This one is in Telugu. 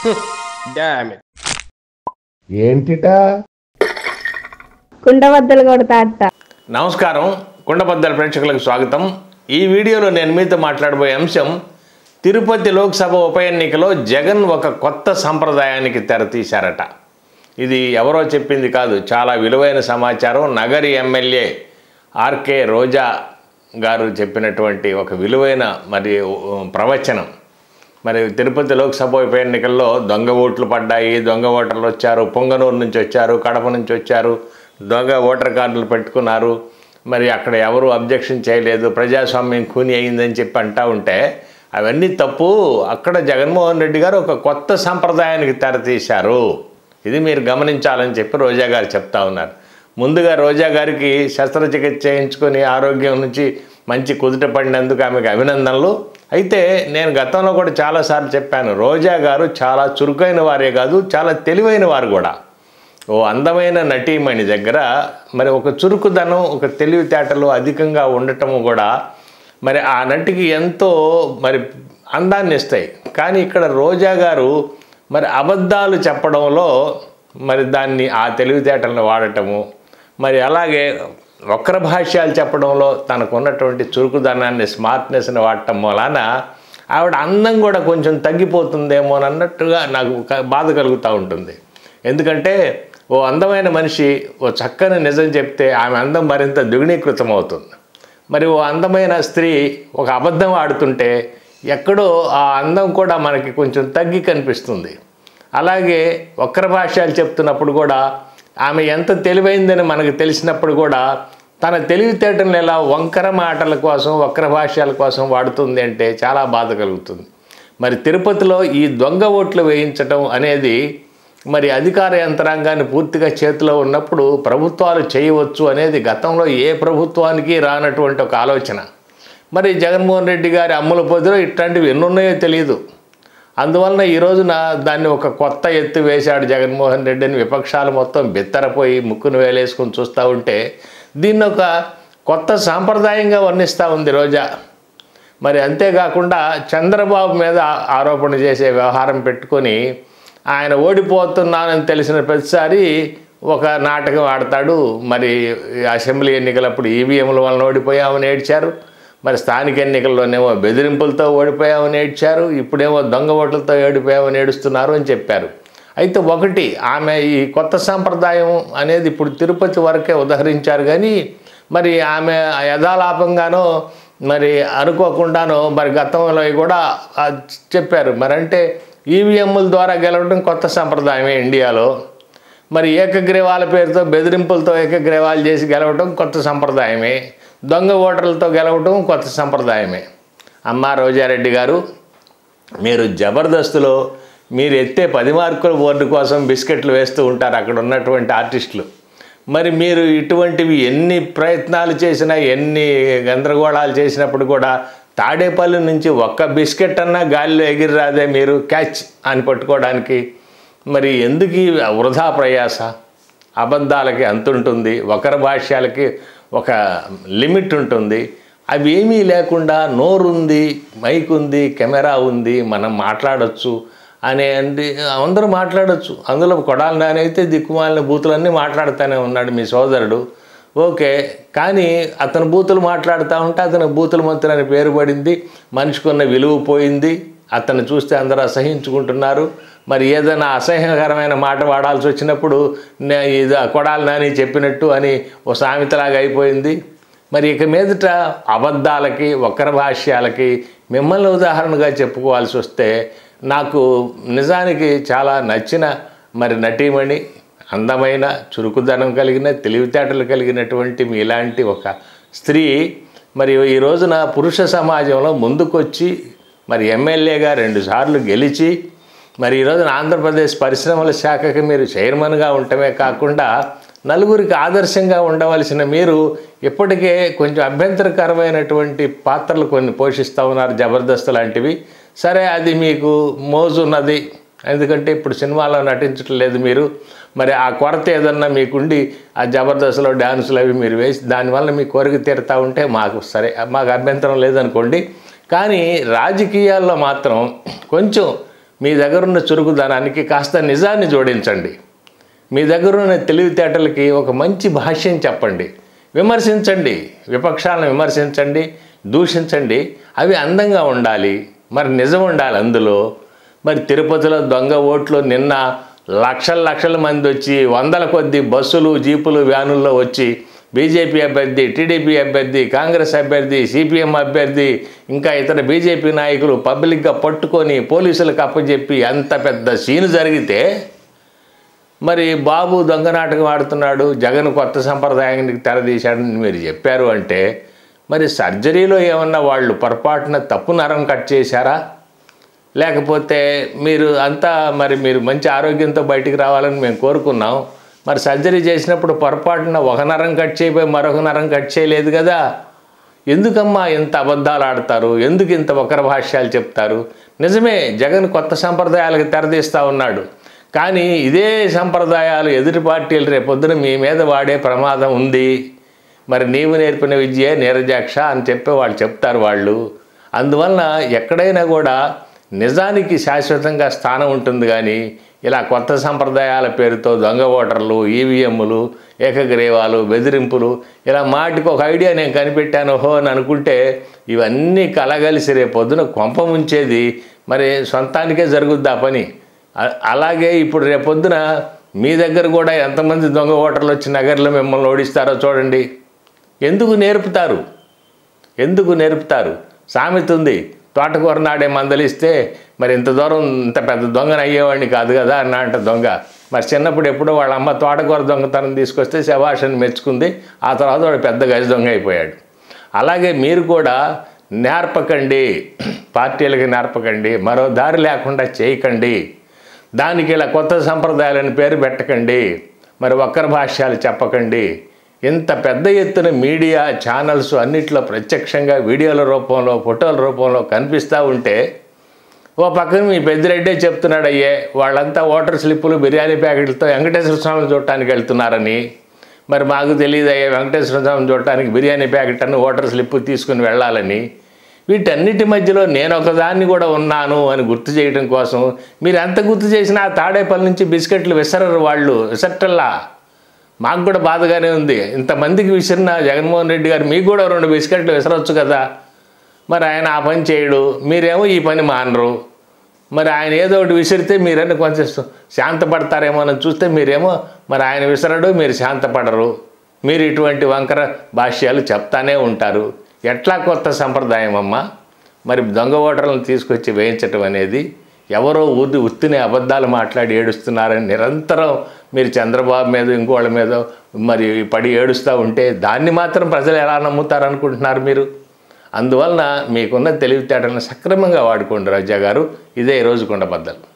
Damn it. ఏంటిటా కుండబద్దలు కొడతా అత్త. నమస్కారం, కుండబద్దల ప్రేక్షకులకు స్వాగతం. ఈ వీడియోలో నేను మీతో మాట్లాడబోయే అంశం, తిరుపతి లోక్సభ ఉప ఎన్నికలో జగన్ ఒక కొత్త సంప్రదాయానికి తెరతీశారట. ఇది ఎవరో చెప్పింది కాదు, చాలా విలువైన సమాచారం. నగరి ఎమ్మెల్యే ఆర్కే రోజా గారు చెప్పినటువంటి ఒక విలువైన ప్రవచనం. మరి తిరుపతి లోక్సభ ఉప ఎన్నికల్లో దొంగ ఓట్లు పడ్డాయి, దొంగ ఓటర్లు వచ్చారు, పొంగనూరు నుంచి వచ్చారు, కడప నుంచి వచ్చారు, దొంగ ఓటర్ కార్డులు పెట్టుకున్నారు, మరి అక్కడ ఎవరు అబ్జెక్షన్ చేయలేదు, ప్రజాస్వామ్యం ఖూని అయిందని చెప్పి అంటూ ఉంటే అవన్నీ తప్పు. అక్కడ జగన్మోహన్ రెడ్డి గారు ఒక కొత్త సంప్రదాయానికి తెరతీశారు, ఇది మీరు గమనించాలని చెప్పి రోజా గారు చెప్తా ఉన్నారు. ముందుగా రోజా గారికి శస్త్రచికిత్స చేయించుకొని ఆరోగ్యం నుంచి మంచి కుదుట పడినందుకు ఆమెకు అభినందనలు. అయితే నేను గతంలో కూడా చాలాసార్లు చెప్పాను, రోజా గారు చాలా చురుకైన వారే కాదు, చాలా తెలివైన వారు కూడా. ఓ అందమైన నటీమణి దగ్గర మరి ఒక చురుకుదనం, ఒక తెలివితేటలు అధికంగా ఉండటము కూడా మరి ఆ నటికి ఎంతో మరి అందాన్ని ఇస్తాయి. కానీ ఇక్కడ రోజా గారు మరి అబద్ధాలు చెప్పడంలో మరి దాన్ని ఆ తెలివితేటలను వాడటము, మరి అలాగే వక్ర భాష్యాలు చెప్పడంలో తనకు ఉన్నటువంటి చురుకుదనాన్ని, స్మార్ట్నెస్ని వాడటం వలన ఆవిడ అందం కూడా కొంచెం తగ్గిపోతుందేమో అన్నట్టుగా నాకు బాధ కలుగుతూ ఉంటుంది. ఎందుకంటే ఓ అందమైన మనిషి ఓ చక్కని నిజం చెప్తే ఆమె అందం మరింత ద్విగుణీకృతం అవుతుంది. మరి ఓ అందమైన స్త్రీ ఒక అబద్ధం ఆడుతుంటే ఎక్కడో ఆ అందం కూడా మనకి కొంచెం తగ్గి కనిపిస్తుంది. అలాగే వక్ర భాష్యాలు చెప్తున్నప్పుడు కూడా ఆమె ఎంత తెలివైందని మనకు తెలిసినప్పుడు కూడా తన తెలివితేటలను ఎలా వంకర మాటల కోసం, వక్ర భాష్యాల కోసం వాడుతుంది అంటే చాలా బాధ కలుగుతుంది. మరి తిరుపతిలో ఈ దొంగ ఓట్లు వేయించడం అనేది మరి అధికార యంత్రాంగాన్ని పూర్తిగా చేతిలో ఉన్నప్పుడు ప్రభుత్వాలు చేయవచ్చు అనేది గతంలో ఏ ప్రభుత్వానికి రానటువంటి ఒక ఆలోచన. మరి జగన్మోహన్ రెడ్డి గారి అమ్ముల పొదిలో ఇట్లాంటివి ఎన్నున్నాయో తెలియదు. అందువలన ఈ రోజున దాన్ని ఒక కొత్త ఎత్తు వేశాడు జగన్మోహన్ రెడ్డి అని విపక్షాలు మొత్తం బిత్తరపోయి ముక్కును వేలేసుకొని చూస్తూ ఉంటే దీన్ని ఒక కొత్త సాంప్రదాయంగా వర్ణిస్తూ ఉంది రోజా. మరి అంతేకాకుండా చంద్రబాబు మీద ఆరోపణ చేసే వ్యవహారం పెట్టుకొని ఆయన ఓడిపోతున్నానని తెలిసిన ప్రతిసారి ఒక నాటకం ఆడతాడు. మరి అసెంబ్లీ ఎన్నికలప్పుడు ఈవీఎంల వలన ఓడిపోయామని ఏడ్చారు, మరి స్థానిక ఎన్నికల్లోనేమో బెదిరింపులతో ఓడిపోయామని ఏడ్చారు, ఇప్పుడేమో దొంగ ఓట్లతో ఓడిపోయామని ఏడుస్తున్నారు అని చెప్పారు. అయితే ఒకటి, ఆమె ఈ కొత్త సాంప్రదాయం అనేది ఇప్పుడు తిరుపతి వరకే ఉదహరించారు, కానీ మరి ఆమె యథాలాపంగానో మరి అనుకోకుండానో మరి గతంలో కూడా చెప్పారు. మరి అంటే ఈవీఎంల ద్వారా గెలవడం కొత్త సంప్రదాయమే ఇండియాలో. మరి ఏకగ్రీవాల పేరుతో బెదిరింపులతో ఏకగ్రీవాలు చేసి గెలవడం కొత్త సంప్రదాయమే, దొంగ ఓటర్లతో గెలవడం కొత్త సంప్రదాయమే. అమ్మ రోజారెడ్డి గారు, మీరు జబర్దస్త్లో మీరు ఎత్తే 10 మార్కుల బోర్డు కోసం బిస్కెట్లు వేస్తూ ఉంటారు అక్కడ ఉన్నటువంటి ఆర్టిస్టులు. మరి మీరు ఇటువంటివి ఎన్ని ప్రయత్నాలు చేసినా, ఎన్ని గందరగోళాలు చేసినప్పుడు కూడా తాడేపల్లి నుంచి ఒక్క బిస్కెట్ అన్నా గాలిలో ఎగిరి రాదే మీరు క్యాచ్ అని పట్టుకోవడానికి. మరి ఎందుకు ఈ వృధా ప్రయాస? అబద్ధాలకి అంతుంటుంది, వక్ర భాష్యాలకి ఒక లిమిట్ ఉంటుంది. అవి ఏమీ లేకుండా నోరుంది, మైక్ ఉంది, కెమెరా ఉంది, మనం మాట్లాడచ్చు అనే అందరూ మాట్లాడచ్చు. అందులో కొడాలి నాని అయితే దిక్కుమాలిన బూతులన్నీ మాట్లాడుతూనే ఉన్నాడు మీ సోదరుడు, ఓకే. కానీ అతను బూతులు మాట్లాడుతూ ఉంటే అతను బూతుల మంత్రి అని పేరు పడింది, మనిషికున్న విలువ పోయింది, అతన్ని చూస్తే అందరూ అసహించుకుంటున్నారు. మరి ఏదైనా అసహ్యకరమైన మాట వాడాల్సి వచ్చినప్పుడు ఇది కొడాలి నాని చెప్పినట్టు అని ఓ సామెతలాగా అయిపోయింది. మరి ఇక మీదట అబద్ధాలకి, వక్ర భాష్యాలకి మిమ్మల్ని ఉదాహరణగా చెప్పుకోవాల్సి వస్తే, నాకు నిజానికి చాలా నచ్చిన మరి నటీమణి, అందమైన, చురుకుదనం కలిగిన, తెలివితేటలు కలిగినటువంటి మీలాంటి ఒక స్త్రీ మరి ఈ రోజున పురుష సమాజంలో ముందుకొచ్చి మరి ఎమ్మెల్యేగా 2 సార్లు గెలిచి మరి ఈ రోజున ఆంధ్రప్రదేశ్ పరిశ్రమల శాఖకి మీరు చైర్మన్గా ఉండటమే కాకుండా నలుగురికి ఆదర్శంగా ఉండవలసిన మీరు ఇప్పటికే కొంచెం అభ్యంతరకరమైనటువంటి పాత్రలు కొన్ని పోషిస్తూ ఉన్నారు, జబర్దస్త్ లాంటివి. సరే, అది మీకు మోజున్నది, ఎందుకంటే ఇప్పుడు సినిమాలో నటించడం లేదు మీరు. మరి ఆ కొరత ఏదన్నా మీకుండి ఆ జబర్దస్త్లో డ్యాన్సులు అవి మీరు వేసి దానివల్ల మీ కోరిక తీరుతూ ఉంటే మాకు సరే, మాకు అభ్యంతరం లేదనుకోండి. కానీ రాజకీయాల్లో మాత్రం కొంచెం మీ దగ్గరున్న చురుకుదనానికి కాస్త నిజాన్ని జోడించండి. మీ దగ్గరున్న తెలివితేటలకి ఒక మంచి భాష్యం చెప్పండి. విమర్శించండి, విపక్షాలను విమర్శించండి, దూషించండి. అవి అందంగా ఉండాలి, మరి నిజం ఉండాలి అందులో. మరి తిరుపతిలో దొంగ ఓట్లు నిన్న లక్షల మంది వచ్చి, వందల కొద్ది బస్సులు, జీపులు, వ్యానుల్లో వచ్చి బీజేపీ అభ్యర్థి, టీడీపీ అభ్యర్థి, కాంగ్రెస్ అభ్యర్థి, సిపిఎం అభ్యర్థి, ఇంకా ఇతర బీజేపీ నాయకులు పబ్లిక్గా పట్టుకొని పోలీసులకు అప్పచెప్పి అంత పెద్ద సీను జరిగితే, మరి బాబు దొంగ నాటకం ఆడుతున్నాడు, జగన్ కొత్త సంప్రదాయానికి తెరదీశాడని మీరు చెప్పారు అంటే, మరి సర్జరీలో ఏమన్నా వాళ్ళు పొరపాటున తప్పు నరం కట్ చేశారా? లేకపోతే మీరు అంతా మీరు మంచి ఆరోగ్యంతో బయటికి రావాలని మేము కోరుకున్నాం. మరి సర్జరీ చేసినప్పుడు పొరపాటున ఒక నరం కట్ చేయబోయి మరొక నరం కట్ చేయలేదు కదా. ఎందుకమ్మా ఇంత అబద్ధాలు ఆడతారు? ఎందుకు ఇంత వక్ర భాష్యాలు చెప్తారు? నిజమే, జగన్ కొత్త సంప్రదాయాలకు తెరదీస్తూ ఉన్నాడు. కానీ ఇదే సంప్రదాయాలు ఎదుటి పార్టీలు రేపొద్దున మీ మీద వాడే ప్రమాదం ఉంది. మరి నీవు నేర్పిన విద్యే నీరజాక్ష అని చెప్పి వాళ్ళు చెప్తారు వాళ్ళు. అందువలన ఎక్కడైనా కూడా నిజానికి శాశ్వతంగా స్థానం ఉంటుంది. కానీ ఇలా కొత్త సంప్రదాయాల పేరుతో దొంగ ఓటర్లు, ఈవీఎంలు, ఏకగ్రీవాలు, బెదిరింపులు, ఇలా మాటికి ఒక ఐడియా నేను కనిపెట్టాను హో అని అనుకుంటే ఇవన్నీ కలగలిసి రేపొద్దున కొంప ముంచేది మరి సొంతానికే జరుగుద్ది ఆ పని. అలాగే ఇప్పుడు రేపొద్దున మీ దగ్గర కూడా ఎంతమంది దొంగ ఓటర్లు వచ్చి నగర్లో మిమ్మల్ని ఓడిస్తారో చూడండి. ఎందుకు నేర్పుతారు? సామెత ఉంది, తోటకూర నాడే మందలిస్తే మరి ఇంత దూరం ఇంత పెద్ద దొంగను అయ్యేవాడిని కాదు కదా అన్న దొంగ. మరి చిన్నప్పుడు ఎప్పుడో వాళ్ళ అమ్మ తోటకూర దొంగతనం తీసుకొస్తే శభాషని మెచ్చుకుంది. ఆ తర్వాత వాడు పెద్ద గజ దొంగ అయిపోయాడు. అలాగే మీరు కూడా నేర్పకండి, పార్టీలకి నేర్పకండి, మరో దారి లేకుండా చేయకండి. దానికి ఇలా కొత్త సంప్రదాయాలని పేరు పెట్టకండి, మరి వక్ర భాష్యాలు చెప్పకండి. ఇంత పెద్ద ఎత్తున మీడియా ఛానల్స్ అన్నిట్లో ప్రత్యక్షంగా వీడియోల రూపంలో, ఫోటోల రూపంలో కనిపిస్తూ ఉంటే ఓ పక్కన మీ పెద్దిరెడ్డే చెప్తున్నాడు, అయ్యే వాళ్ళంతా ఓటర్ స్లిప్పులు, బిర్యానీ ప్యాకెట్లతో వెంకటేశ్వర స్వామిని చూడటానికి వెళ్తున్నారని. మరి మాకు తెలియదు అయ్యే వెంకటేశ్వర స్వామిని చూడటానికి బిర్యానీ ప్యాకెట్ అని ఓటర్ స్లిప్పు తీసుకుని వెళ్ళాలని. వీటన్నిటి మధ్యలో నేను ఒకదాన్ని కూడా ఉన్నాను అని గుర్తు చేయడం కోసం మీరు ఎంత గుర్తు చేసినా తాడేపల్లి నుంచి బిస్కెట్లు విసరరు వాళ్ళు, విసరటల్లా. మాకు కూడా బాధగానే ఉంది. ఇంతమందికి విసిరిన జగన్మోహన్ రెడ్డి గారు మీకు కూడా 2 బిస్కెట్లు విసరవచ్చు కదా. మరి ఆయన ఆ పని చేయడు, మీరేమో ఈ పని మానరు. మరి ఆయన ఏదో ఒకటి విసిరితే మీరన్నీ కొంచెం శాంతపడతారేమో అని చూస్తే మీరేమో మరి ఆయన విసరడు, మీరు శాంతపడరు. మీరు ఇటువంటి వంకర భాష్యాలు చెప్తానే ఉంటారు. ఎట్లా కొత్త సంప్రదాయం అమ్మా? మరి దొంగ ఓటర్లను తీసుకొచ్చి వేయించటం అనేది ఎవరో ఉత్తిని అబద్ధాలు మాట్లాడి ఏడుస్తున్నారని నిరంతరం మీరు చంద్రబాబు మీద ఇంకోళ్ళ మీద మరి పడి ఏడుస్తూ ఉంటే దాన్ని మాత్రం ప్రజలు ఎలా నమ్ముతారనుకుంటున్నారు మీరు? అందువలన మీకున్న తెలివితేటలను సక్రమంగా వాడుకోండి రాజా గారు. ఇదే ఈరోజు కుండబద్దలు.